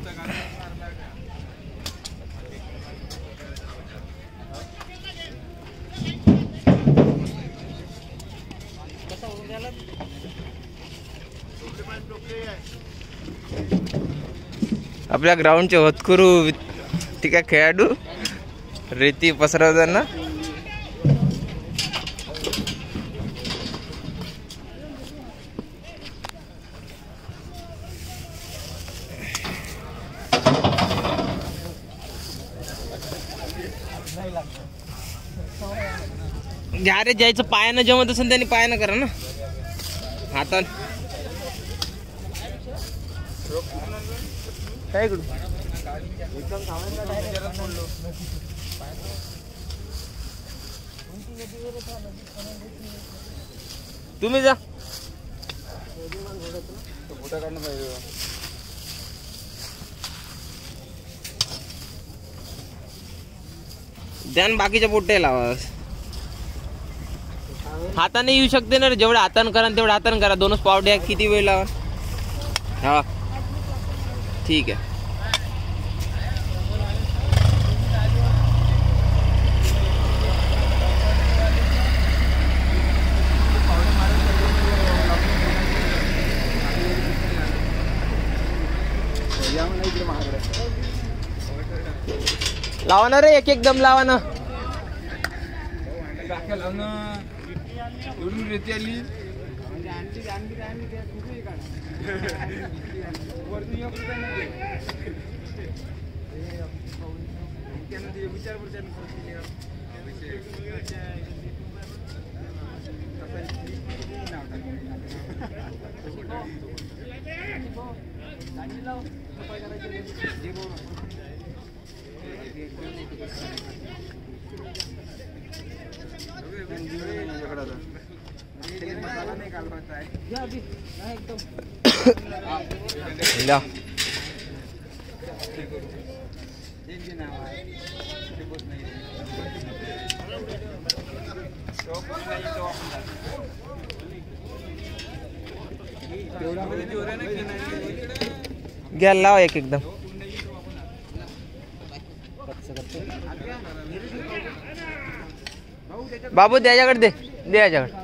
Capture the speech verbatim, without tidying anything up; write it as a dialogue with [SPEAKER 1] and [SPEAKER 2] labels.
[SPEAKER 1] आपल्या ग्राउंडचे होतकरू ठीक आहे खेळाडू रेती पसरवताना घ्या रे, ज्याचं पायानं जमत असेल त्यांनी पायानं करा ना, हातात काय करू. तुम्ही जा. ध्यान बाकीच्या पोट्टे लावा. हाताने येऊ शकते ना, जेवढं हातानं करा तेवढं हातानं करा. दोनच पावड्या किती वेळ लावा. हा ठीक आहे. लावा ना रे, एक एक दम लावा ना. रेती आली घ्या, लावा एक एकदम. बाबू त्याच्याकडे दे, दे याच्याकडे.